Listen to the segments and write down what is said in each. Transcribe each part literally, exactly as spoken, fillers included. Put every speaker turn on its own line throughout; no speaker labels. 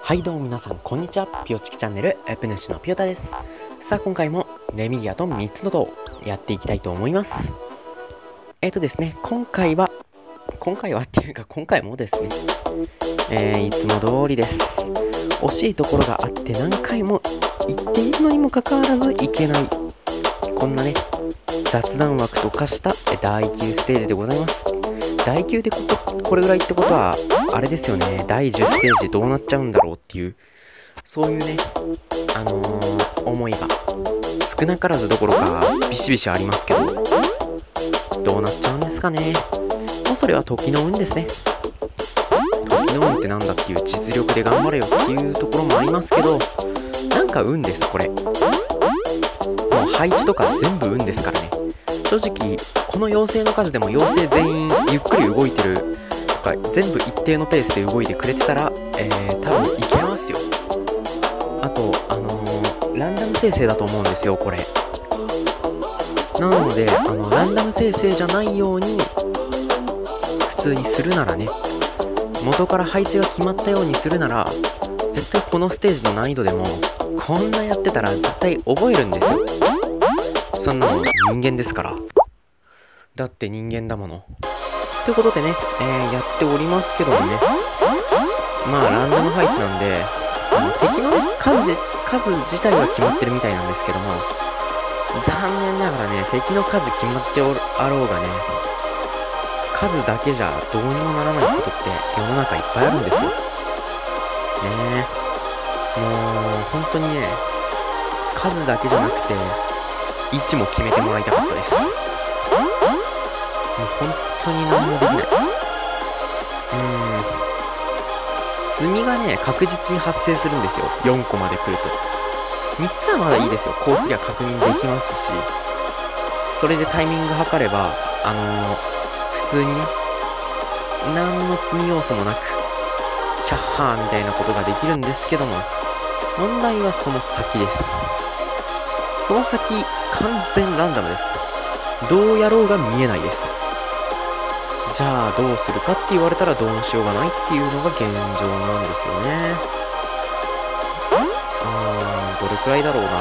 はいどうも皆さんこんにちは。ピオチキチャンネルエプ主のピオタです。さあ今回もレミリアとみっつの塔をやっていきたいと思います。えーとですね今回は今回はっていうか今回もですねえー、いつも通りです。惜しいところがあって何回も言っているのにもかかわらずいけない、こんなね雑談枠と化しただいきゅうステージでございます。だいきゅうでこここれぐらいってことはあれですよね、だいじゅうステージどうなっちゃうんだろうっていう、そういうねあのー、思いが少なからずどころかビシビシありますけど、どうなっちゃうんですかね。もうそれは時の運ですね。時の運ってなんだっていう、実力で頑張れよっていうところもありますけど、なんか運です。これもう配置とか全部運ですからね。正直この妖精の数でも妖精全員ゆっくり動いてるとか全部一定のペースで動いてくれてたら、えー、多分いけますよ。あとあのー、ランダム生成だと思うんですよこれ。なのであのランダム生成じゃないように普通にするならね、元から配置が決まったようにするなら絶対このステージの難易度でもこんなやってたら絶対覚えるんですよ。そんなの人間ですから。だって人間だもの。ということでね、えー、やっておりますけどもね、まあランダム配置なんであの敵のね数数自体は決まってるみたいなんですけども、残念ながらね敵の数決まっておるあろうがね、数だけじゃどうにもならないことって世の中いっぱいあるんですよ。ねえ、もう本当にね数だけじゃなくて位置も決めてもらいたかったです。もう本当に何もできない。うーん積みがね確実に発生するんですよ。よんこまで来るとみっつはまだいいですよ。こうすりゃ確認できますし、それでタイミング測ればあのー、普通にね何の積み要素もなくヒャッハーみたいなことができるんですけども、問題はその先です。その先完全ランダムです。どうやろうが見えないです。じゃあどうするかって言われたらどうもしようがないっていうのが現状なんですよね。あーどれくらいだろうな。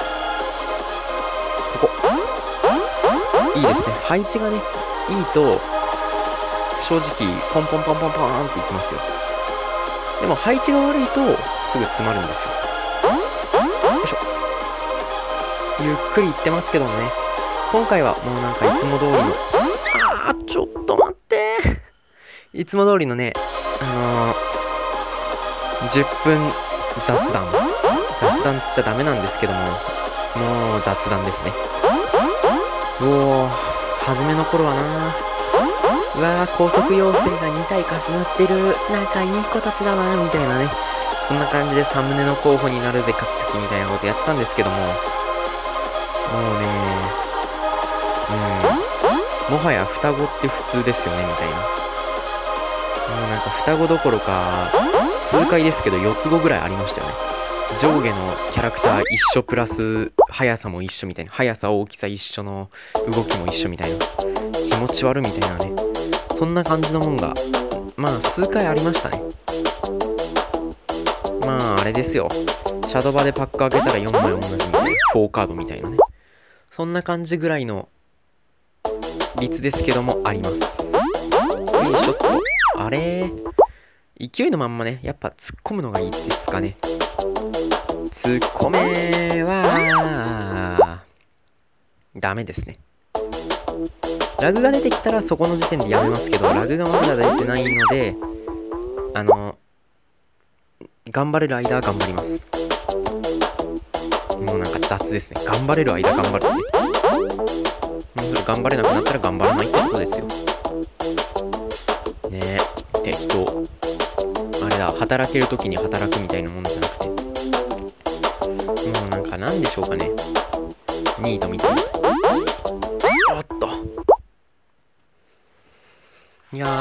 ここいいですね。配置がねいいと正直ポンポンポンポンポンっていきますよ。でも配置が悪いとすぐ詰まるんですよ。よいしょ。ゆっくりいってますけどもね、今回はもうなんかいつも通りのあーちょっと待っていつも通りのねあのー、じゅっぷん雑談雑談つっちゃダメなんですけども、もう雑談ですね。おお初めの頃はな、うわー高速妖精がに体重なってる、仲いい子たちだなみたいなね、そんな感じでサムネの候補になるぜカキカキみたいなことやってたんですけども、もうねうんもはや双子って普通ですよねみたいな。もうなんか双子どころか数回ですけどよっつごぐらいありましたよね。上下のキャラクター一緒プラス速さも一緒みたいな、速さ大きさ一緒の動きも一緒みたいな、気持ち悪みたいなね、そんな感じのもんがまあ数回ありましたね。まああれですよ、シャドバでパック開けたらよんまい同じみたいなフォーカードみたいなね、そんな感じぐらいの率ですけどもあります。よいしょっと。あれ勢いのまんまねやっぱ突っ込むのがいいですかね。突っ込めはダメですね。ラグが出てきたらそこの時点でやめますけど、ラグがまだ出てないのであの頑張れる間は頑張ります。もうなんか雑ですね。頑張れる間頑張るって、それ頑張れなくなったら頑張らないってことですよね。え適当あれだ、働ける時に働くみたいなものじゃなくて、もうなんかなんでしょうかね、ニートみたいな。おっといやー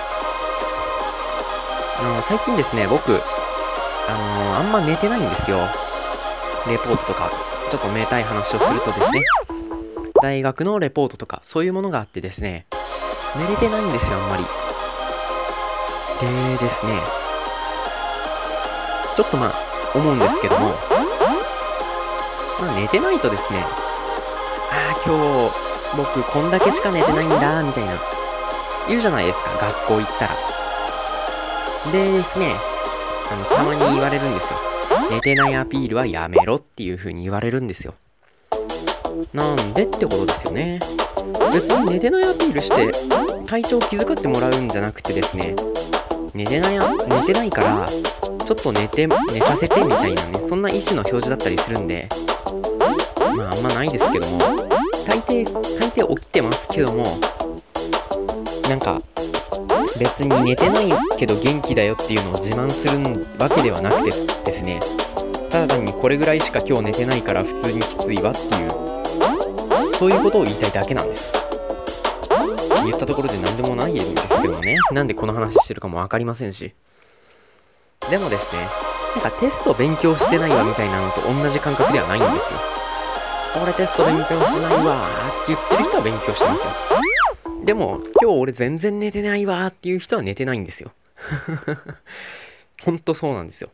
あの最近ですね僕あのー、あんま寝てないんですよ。レポートとかちょっとめたい話をするとですね、大学のレポートとかそういうものがあってですね、寝れてないんですよあんまり。でですねちょっとまあ思うんですけども、まあ寝てないとですね、ああ今日僕こんだけしか寝てないんだみたいな言うじゃないですか、学校行ったら。でですね、あのたまに言われるんですよ。寝てないアピールはやめろっていう風に言われるんですよ。なんでってことですよね。別に寝てないアピールして体調を気遣ってもらうんじゃなくてですね、寝てない寝てないからちょっと寝て寝させてみたいなね、そんな意思の表示だったりするんで、まああんまないですけども、大抵大抵起きてますけども、なんか別に寝てないけど元気だよっていうのを自慢するわけではなくてですね、ただ単にこれぐらいしか今日寝てないから普通にきついわっていう、そういうことを言いたいだけなんです。言ったところで何でもないんですけどもね、なんでこの話してるかも分かりませんし。でもですね、なんかテスト勉強してないわみたいなのと同じ感覚ではないんですよ。俺テスト勉強してないわーって言ってる人は勉強してますよ。でも今日俺全然寝てないわーっていう人は寝てないんですよ。ほんとそうなんですよ。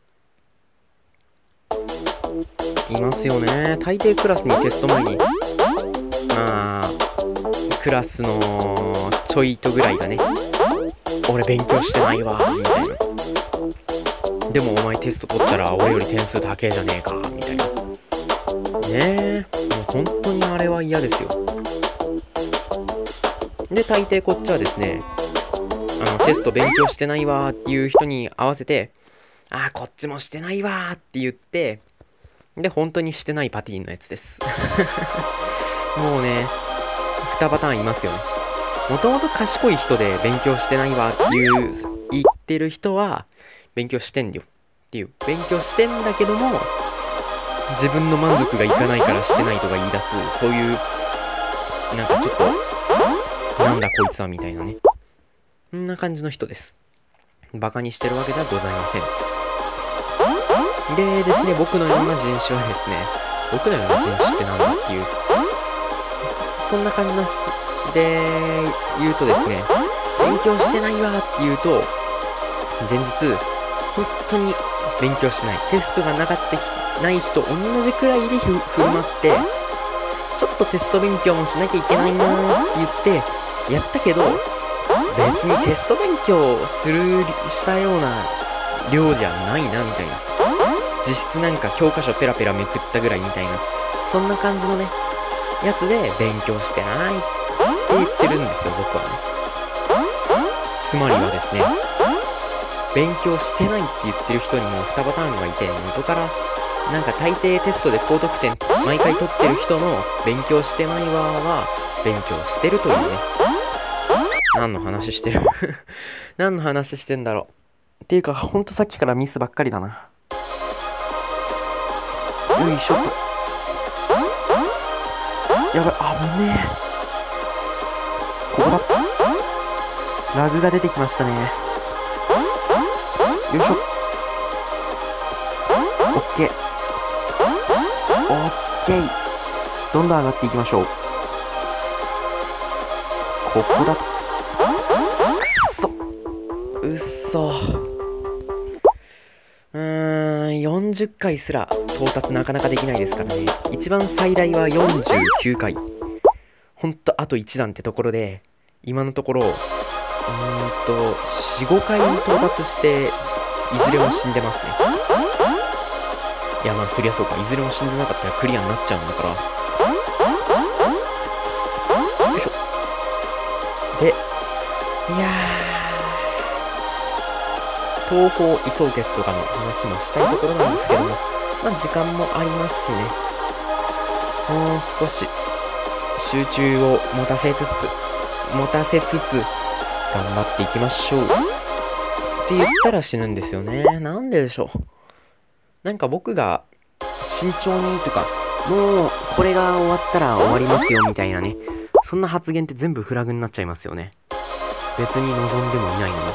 いますよね。大抵クラスにテスト前に、まあクラスのちょいとぐらいがね、俺勉強してないわーみたいな。でもお前テスト取ったら俺より点数高えじゃねえかみたいな。ねえ、もう本当にあれは嫌ですよ。で大抵こっちはですね、あのテスト勉強してないわーっていう人に合わせて、あーこっちもしてないわーって言って、で本当にしてないパティーンのやつです。もうね、にパターンいますよね。もともと賢い人で勉強してないわっていう言ってる人は勉強してんよっていう、勉強してんだけども自分の満足がいかないからしてないとか言い出す、そういうなんかちょっとなんだこいつはみたいなね、そんな感じの人です。バカにしてるわけではございません。でですね、僕のような人種はですね、僕のような人種ってなんだっていう、そんな感じの人で言うとですね、勉強してないわって言うと、前日本当に勉強してない、テストがなかったない人同じくらいでふ振る舞って、ちょっとテスト勉強もしなきゃいけないなーって言ってやったけど、別にテスト勉強するしたような量じゃないなみたいな、実質なんか教科書ペラペラめくったぐらいみたいな、そんな感じのねやつで勉強してないって言ってるんですよ、僕はね。つまりはですね、勉強してないって言ってる人にもにパターンがいて、元からなんか大抵テストで高得点毎回取ってる人の勉強してないわは勉強してるというね。何の話してる何の話してんだろうっていうか、ほんとさっきからミスばっかりだな。よいしょっと。やばい、危ねえ。ここだ。ラグが出てきましたね。よいしょ。オッケー。オッケー。どんどん上がっていきましょう。ここだ。くっそ。うっそ。うーん、よんじゅっかいすら到達なかなかできないですからね。一番最大はよんじゅうきゅうかい。ほんとあといちだんってところで、今のところうーんとよん、ごかいに到達していずれも死んでますね。いやまあそりゃそうか、いずれも死んでなかったらクリアになっちゃうんだから。よいしょ。で、いやー、東方位相決とかの話もしたいところなんですけども、まあ時間もありますしね、もう少し集中を持たせつつ持たせつつ頑張っていきましょうって言ったら死ぬんですよね。なんででしょう。なんか僕が慎重にとか、もうこれが終わったら終わりますよみたいなね、そんな発言って全部フラグになっちゃいますよね。別に望んでもいないのに。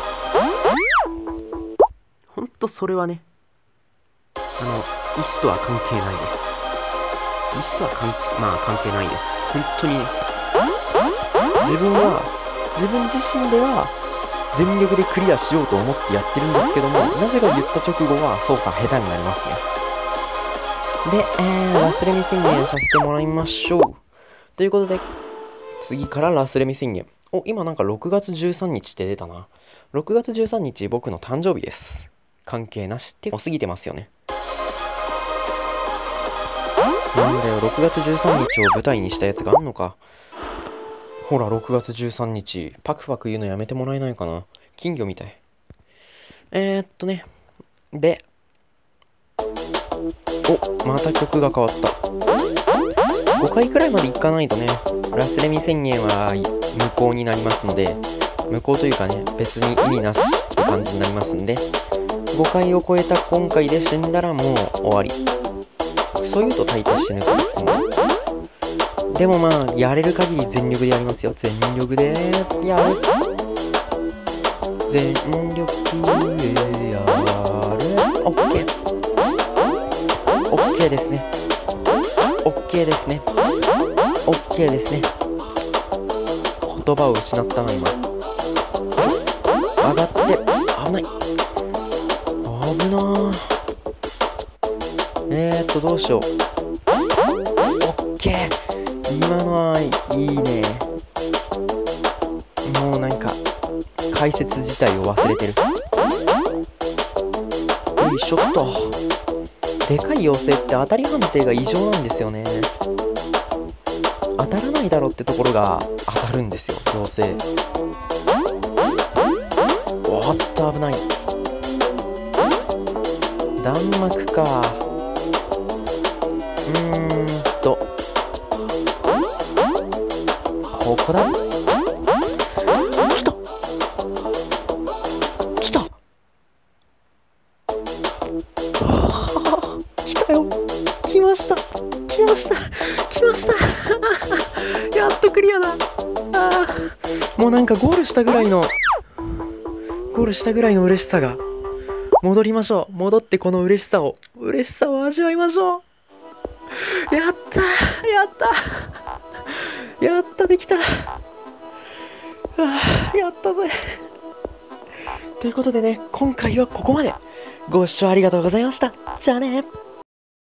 ほんとそれはね、あの意思とは関係ないです。意思とは関まあ関係ないです。本当にね、自分は自分自身では全力でクリアしようと思ってやってるんですけども、なぜか言った直後は操作下手になりますね。で、えー、ラスレミ宣言させてもらいましょう。ということで、次からラスレミ宣言。お、今なんかろくがつじゅうさんにちって出たな。ろくがつじゅうさんにち僕の誕生日です。関係なしって過ぎてますよね。なんだよ、ろくがつじゅうさんにちを舞台にしたやつがあんのか。ほら、ろくがつじゅうさんにち。パクパク言うのやめてもらえないかな。金魚みたい。えー、っとね。で。お、また曲が変わった。ごかいくらいまでいかないとね、ラスレミ宣言は無効になりますので、無効というかね、別に意味なしって感じになりますんで、ごかいを超えた今回で死んだらもう終わり。そういうと大抵死ぬから、でもまあ、やれる限り全力でやりますよ。全力でやる。全力でやる。オッケー。オッケーですね。オッケーですね。オッケーですね。言葉を失ったな、今。上がって、危ない。危なー。えーっと、どうしよう。オッケー。今のはいいね。もうなんか解説自体を忘れてる。よいしょっと。でかい妖精って当たり判定が異常なんですよね。当たらないだろってところが当たるんですよ、妖精。おっと危ない。弾幕か。うーんとここだ。来た来た来たよ。来ました来ました来ましたやっとクリアだ。あもうなんかゴールしたぐらいのゴールしたぐらいの嬉しさが。戻りましょう。戻ってこの嬉しさを嬉しさを味わいましょう。やったやったやったできた。ああやったぜ。ということでね、今回はここまで。ご視聴ありがとうございました。じゃあね。